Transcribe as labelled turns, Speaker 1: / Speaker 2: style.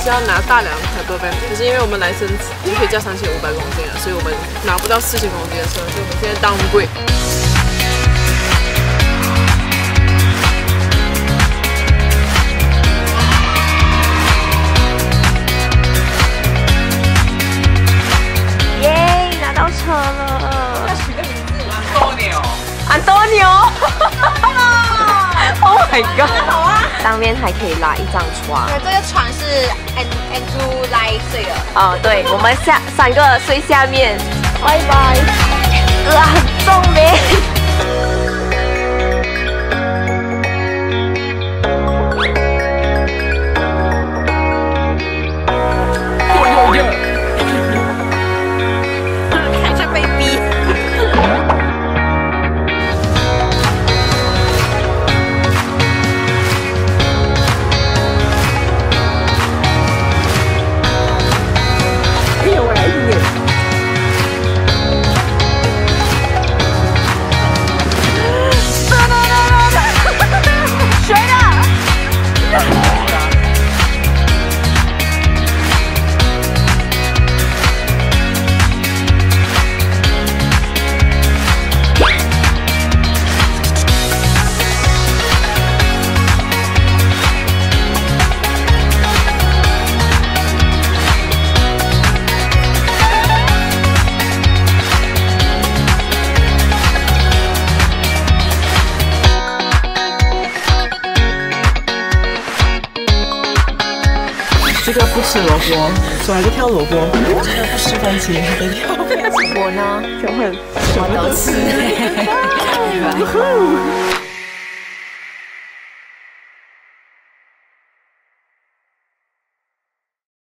Speaker 1: 要拿大量 camper van， 可是因为我们来生就可以加3500公斤了，所以我们拿不到4000公斤的车，所以我们现在 downgrade。
Speaker 2: 车了，
Speaker 3: 要取个名字，
Speaker 2: 安东尼奥，Oh my god！
Speaker 3: 好啊，
Speaker 2: 当面还可以拉一张床。
Speaker 3: 对，这个床是 Andrew 来睡的。
Speaker 2: 哦，对，我们3个睡下面，拜拜。很重嘞。
Speaker 1: 这个不吃萝卜，所以还是挑萝卜。这个不吃番茄，还得挑番茄。
Speaker 2: 我呢，
Speaker 1: 就会
Speaker 2: 我都吃。